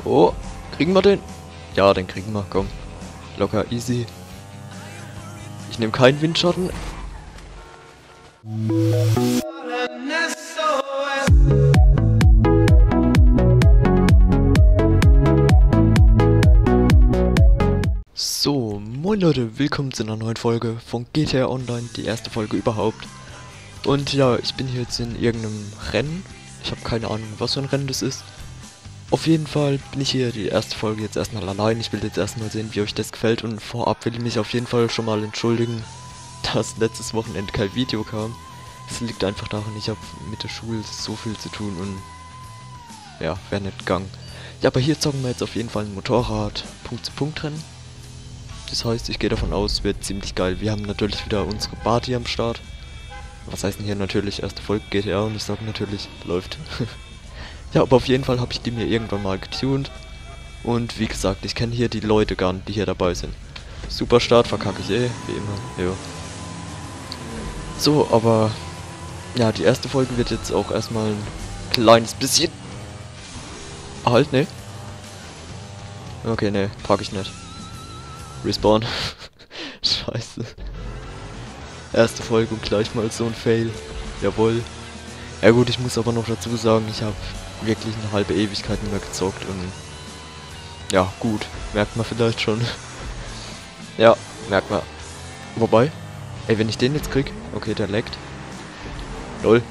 Oh, kriegen wir den? Ja, den kriegen wir, komm. Locker, easy. Ich nehme keinen Windschatten. So, moin Leute, willkommen zu einer neuen Folge von GTA Online, die erste Folge überhaupt. Und ja, ich bin hier jetzt in irgendeinem Rennen. Ich habe keine Ahnung, was für ein Rennen das ist. Auf jeden Fall bin ich hier die erste Folge jetzt erstmal allein. Ich will jetzt erstmal sehen, wie euch das gefällt. Und vorab will ich mich auf jeden Fall schon mal entschuldigen, dass letztes Wochenende kein Video kam. Es liegt einfach daran, ich habe mit der Schule so viel zu tun und ja, wäre nicht gegangen. Ja, aber hier zocken wir jetzt auf jeden Fall ein Motorrad Punkt-zu-Punkt-Rennen. Das heißt, ich gehe davon aus, wird ziemlich geil. Wir haben natürlich wieder unsere Party am Start. Was heißt denn hier natürlich, erste Folge GTA und ich sage natürlich, läuft. Ja, aber auf jeden Fall habe ich die mir irgendwann mal getuned. Und wie gesagt, ich kenne hier die Leute gar nicht, die hier dabei sind. Super Start, verkacke ich wie immer. Jo. So, aber ja, die erste Folge wird jetzt auch erstmal ein kleines bisschen... Halt, ne? Okay, ne, pack ich nicht. Respawn. Scheiße. Erste Folge und gleich mal so ein Fail. Jawohl. Ja gut, ich muss aber noch dazu sagen, ich habe wirklich eine halbe Ewigkeit nicht mehr gezockt und ja, gut, merkt man vielleicht schon. Ja, merkt man. Wobei, ey, wenn ich den jetzt krieg, okay, der leckt. Lol.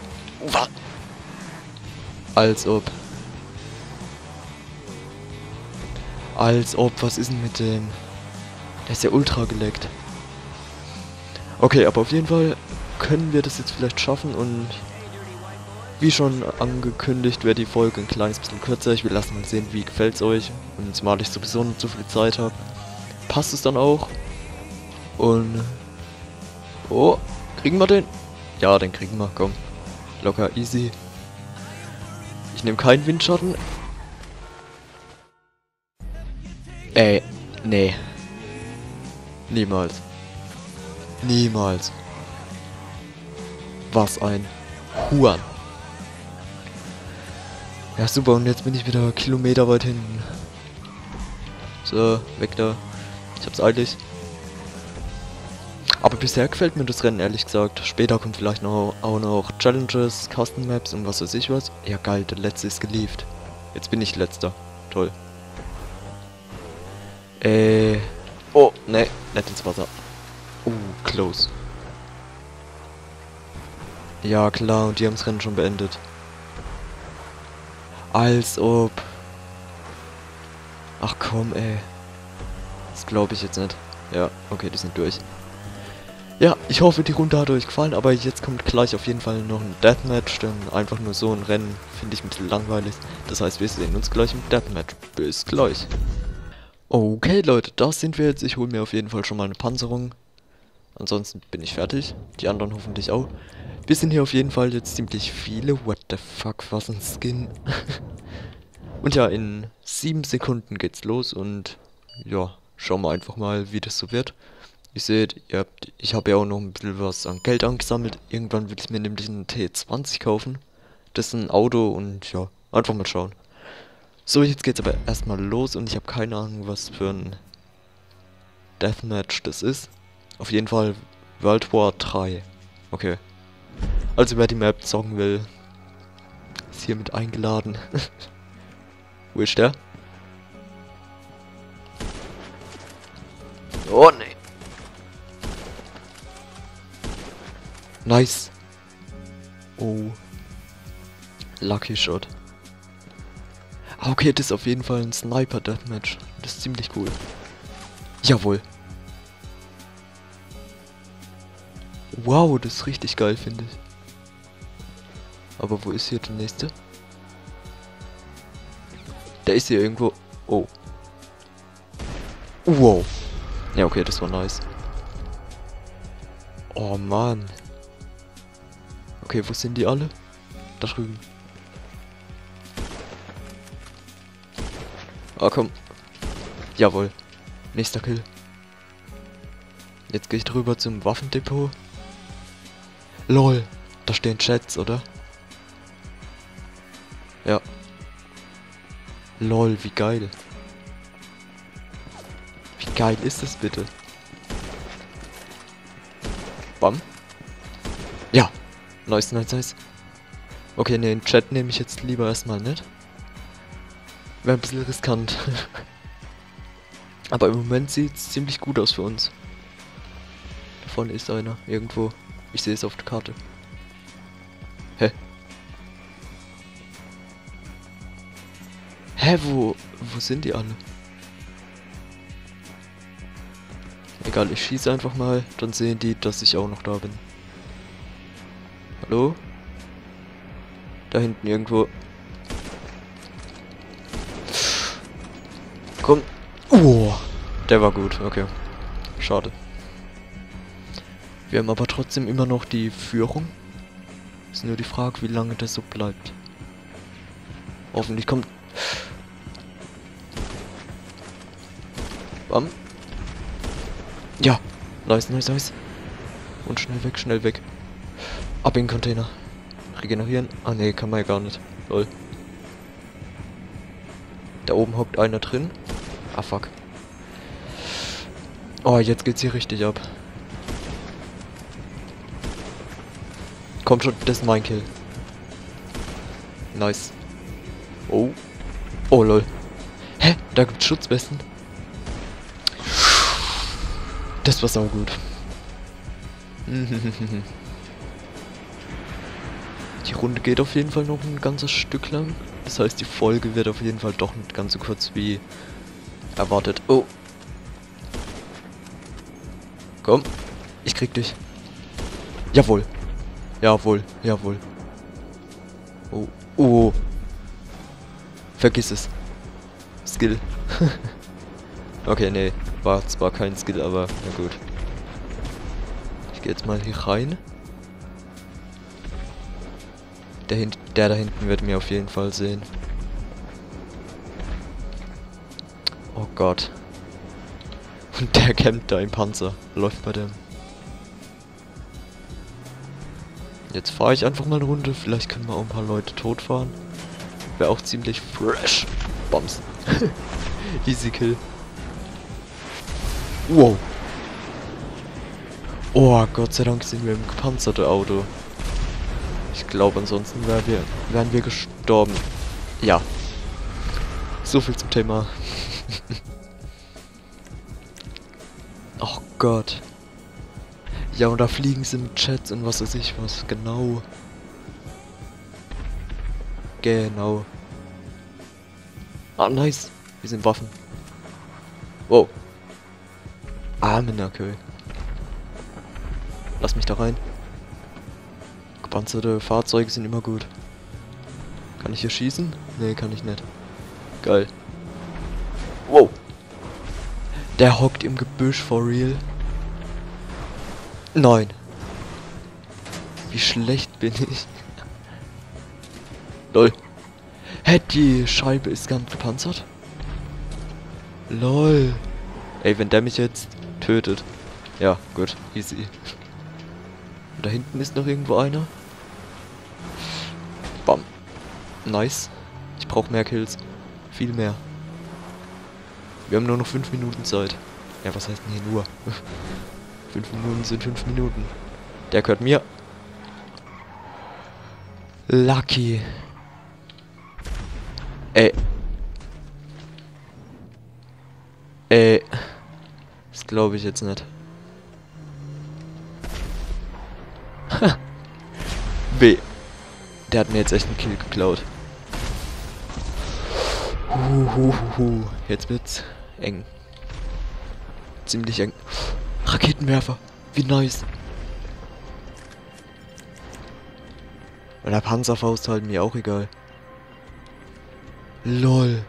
Als ob, was ist denn mit dem? Der ist ja ultra geleckt. Okay, aber auf jeden Fall können wir das jetzt vielleicht schaffen und wie schon angekündigt, wäre die Folge ein kleines bisschen kürzer. Ich will erst mal sehen, wie gefällt's euch. Und zumal ich sowieso nicht so viel Zeit habe, passt es dann auch. Und... Oh, kriegen wir den? Ja, den kriegen wir, komm. Locker, easy. Ich nehme keinen Windschatten. Ey, nee. Niemals. Niemals. Was ein Huan. Ja, super, und jetzt bin ich wieder kilometerweit hinten. So, weg da. Ich hab's eilig. Aber bisher gefällt mir das Rennen, ehrlich gesagt. Später kommt vielleicht noch, auch noch Challenges, Custom Maps und was weiß ich was. Ja, geil, der letzte ist geliefert. Jetzt bin ich letzter. Toll. Oh, ne, nicht ins Wasser. Close. Ja, klar, und die haben das Rennen schon beendet. Als ob... Ach komm, ey. Das glaube ich jetzt nicht. Ja, okay, die sind durch. Ja, ich hoffe, die Runde hat euch gefallen, aber jetzt kommt gleich auf jeden Fall noch ein Deathmatch, denn einfach nur so ein Rennen finde ich ein bisschen langweilig. Das heißt, wir sehen uns gleich im Deathmatch. Bis gleich. Okay, Leute, da sind wir jetzt. Ich hole mir auf jeden Fall schon mal eine Panzerung. Ansonsten bin ich fertig. Die anderen hoffentlich auch. Wir sind hier auf jeden Fall jetzt ziemlich viele. What the fuck, was ein Skin. Und ja, in 7 Sekunden geht's los und ja, schauen wir einfach mal, wie das so wird. Ihr seht, ich habe ja auch noch ein bisschen was an Geld angesammelt. Irgendwann will ich mir nämlich einen T20 kaufen. Das ist ein Auto und ja, einfach mal schauen. So, jetzt geht's aber erstmal los und ich habe keine Ahnung, was für ein Deathmatch das ist. Auf jeden Fall World War 3. Okay. Also wer die Map zocken will, ist hiermit eingeladen. Wo ist der? Oh ne. Nice. Oh. Lucky Shot. Okay, das ist auf jeden Fall ein Sniper Deathmatch. Das ist ziemlich cool. Jawohl. Wow, das ist richtig geil, finde ich. Aber wo ist hier der nächste? Der ist hier irgendwo. Oh. Wow. Ja, okay, das war nice. Oh, Mann. Okay, wo sind die alle? Da drüben. Ah, komm. Jawohl. Nächster Kill. Jetzt gehe ich drüber zum Waffendepot. LOL. Da stehen Chats, oder? Ja. Lol, wie geil. Wie geil ist das bitte? Bam. Ja. Nice, nice, nice. Okay, ne, den Chat nehme ich jetzt lieber erstmal nicht. Wäre ein bisschen riskant. Aber im Moment sieht es ziemlich gut aus für uns. Da vorne ist einer, irgendwo. Ich sehe es auf der Karte. Hä? Hä, wo sind die alle? Egal, ich schieße einfach mal, dann sehen die, dass ich auch noch da bin. Hallo? Da hinten irgendwo. Komm. Der war gut, okay. Schade. Wir haben aber trotzdem immer noch die Führung. Ist nur die Frage, wie lange das so bleibt. Hoffentlich kommt... Bam. Ja. Nice, nice, nice. Und schnell weg, schnell weg. Ab in den Container. Regenerieren. Ah ne, kann man ja gar nicht. Lol. Da oben hockt einer drin. Ah fuck. Oh, jetzt geht's hier richtig ab. Komm schon, das ist mein Kill. Nice. Oh. Oh lol. Hä? Da gibt's Schutzwesten. Das war saugut. Die Runde geht auf jeden Fall noch ein ganzes Stück lang. Das heißt, die Folge wird auf jeden Fall doch nicht ganz so kurz wie erwartet. Oh. Komm. Ich krieg dich. Jawohl. Jawohl. Jawohl. Oh. Oh. Vergiss es. Skill. Okay, nee. War zwar kein Skill, aber na gut. Ich gehe jetzt mal hier rein. Der da hinten wird mir auf jeden Fall sehen. Oh Gott. Und der campt da im Panzer. Läuft bei dem. Jetzt fahre ich einfach mal eine Runde. Vielleicht können wir auch ein paar Leute totfahren. Wäre auch ziemlich fresh. Bams. Easy Kill. Wow. Oh, Gott sei Dank sind wir im gepanzerten Auto. Ich glaube, ansonsten wären wir gestorben. Ja. So viel zum Thema. Oh Gott. Ja, und da fliegen sie mit Chats und was weiß ich was. Genau. Genau. Ah, nice. Wir sind Waffen. Wow. Okay. Lass mich da rein. Gepanzerte Fahrzeuge sind immer gut. Kann ich hier schießen? Nee, kann ich nicht. Geil. Wow. Der hockt im Gebüsch, for real. Nein. Wie schlecht bin ich. Lol. Hä, die Scheibe ist ganz gepanzert? Lol. Ey, wenn der mich jetzt tötet. Ja, gut. Easy. Und da hinten ist noch irgendwo einer. Bam. Nice. Ich brauche mehr Kills. Viel mehr. Wir haben nur noch 5 Minuten Zeit. Ja, was heißt denn hier nur? 5 Minuten sind 5 Minuten. Der gehört mir. Lucky. Ey. Das glaube ich jetzt nicht. B. Der hat mir jetzt echt einen Kill geklaut. Jetzt wird's eng. Ziemlich eng. Raketenwerfer. Wie nice. Bei der Panzerfaust halt mir auch egal. LOL.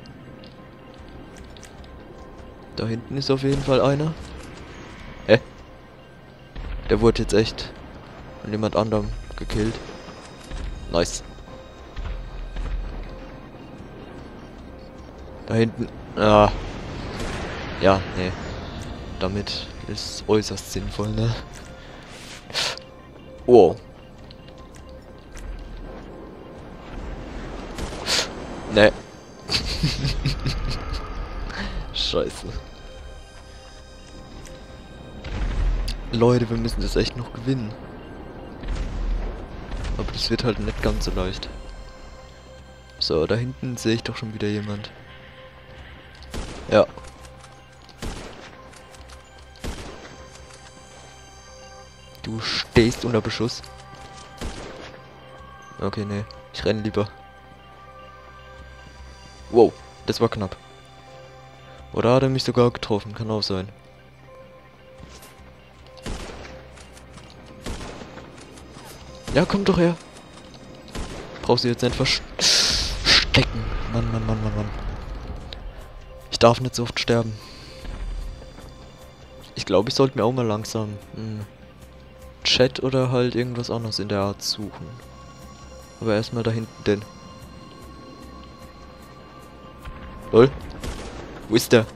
Da hinten ist auf jeden Fall einer. Hä? Der wurde jetzt echt von jemand anderem gekillt. Nice. Da hinten. Ah. Ja, nee. Damit ist äußerst sinnvoll, ne? Wow. Ne. Scheiße. Leute, wir müssen das echt noch gewinnen. Aber das wird halt nicht ganz so leicht. So, da hinten sehe ich doch schon wieder jemand. Ja. Du stehst unter Beschuss. Okay, nee. Ich renne lieber. Wow, das war knapp. Oder hat er mich sogar getroffen? Kann auch sein. Ja, komm doch her. Brauchst du jetzt nicht verstecken. Mann, Mann, Mann, Mann, Mann. Ich darf nicht so oft sterben. Ich glaube, ich sollte mir auch mal langsam Chat oder halt irgendwas anderes in der Art suchen. Aber erstmal da hinten den. Lol. Wo ist der?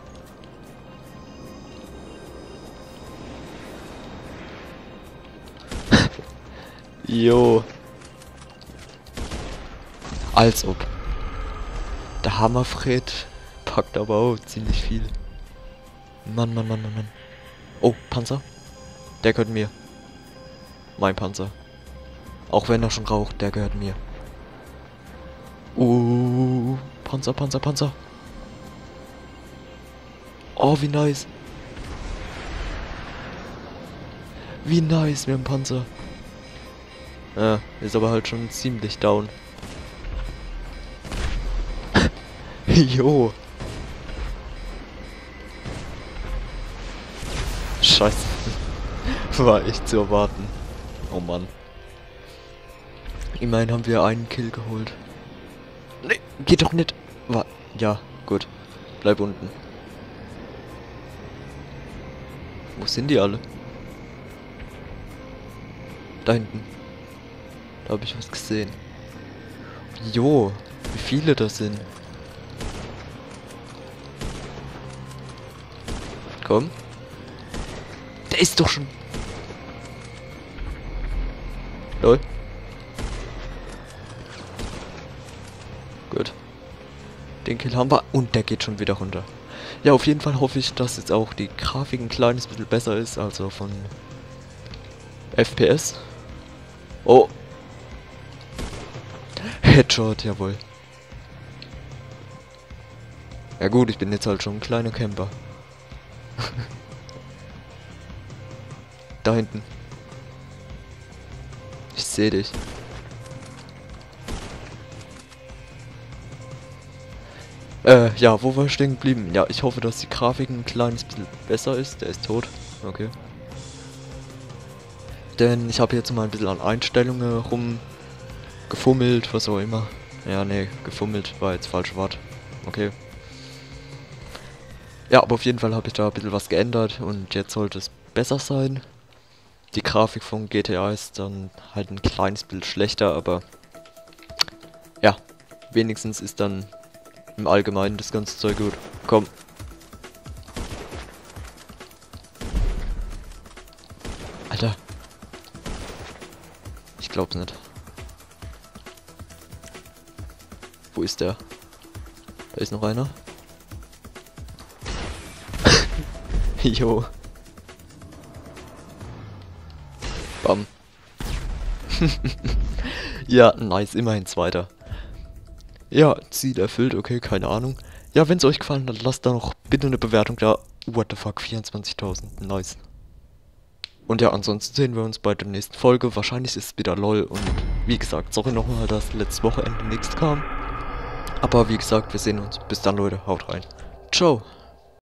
Jo. Als ob. Der Hammerfred packt aber auch ziemlich viel. Mann, Mann, Mann, Mann, Mann. Oh, Panzer? Der gehört mir. Mein Panzer. Auch wenn er schon raucht, der gehört mir. Panzer, Panzer, Panzer. Oh, wie nice. Wie nice, wir haben Panzer. Ja, ist aber halt schon ziemlich down. Jo. Scheiße. War echt zu erwarten. Oh Mann. Immerhin haben wir einen Kill geholt. Nee, geht doch nicht. Ja, gut. Bleib unten. Wo sind die alle? Da hinten. Da habe ich was gesehen. Jo, wie viele das sind. Komm. Der ist doch schon... Lol. Gut. Den Kill haben wir. Und der geht schon wieder runter. Ja, auf jeden Fall hoffe ich, dass jetzt auch die Grafik ein kleines bisschen besser ist. Also von FPS. Oh. Headshot, jawohl. Ja gut, ich bin jetzt halt schon ein kleiner Camper. Da hinten. Ich sehe dich. Ja, wo war ich stehen geblieben? Ja, ich hoffe, dass die Grafik ein kleines bisschen besser ist. Der ist tot. Okay. Denn ich habe jetzt mal ein bisschen an Einstellungen rumgefummelt, was auch immer. Ja, nee, gefummelt war jetzt falsches Wort. Okay. Ja, aber auf jeden Fall habe ich da ein bisschen was geändert und jetzt sollte es besser sein. Die Grafik von GTA ist dann halt ein kleines bisschen schlechter, aber ja, wenigstens ist dann im Allgemeinen das ganze Zeug gut. Komm. Alter. Ich glaub's nicht. Wo ist der? Da ist noch einer. Jo. Bam. Ja, nice, immerhin zweiter. Ja, Ziel erfüllt, okay, keine Ahnung. Ja, wenn es euch gefallen hat, lasst da noch bitte eine Bewertung da. What the fuck, 24.000, nice. Und ja, ansonsten sehen wir uns bei der nächsten Folge. Wahrscheinlich ist es wieder LOL und wie gesagt, sorry nochmal, dass letztes Wochenende nichts kam. Aber wie gesagt, wir sehen uns. Bis dann, Leute, haut rein. Ciao.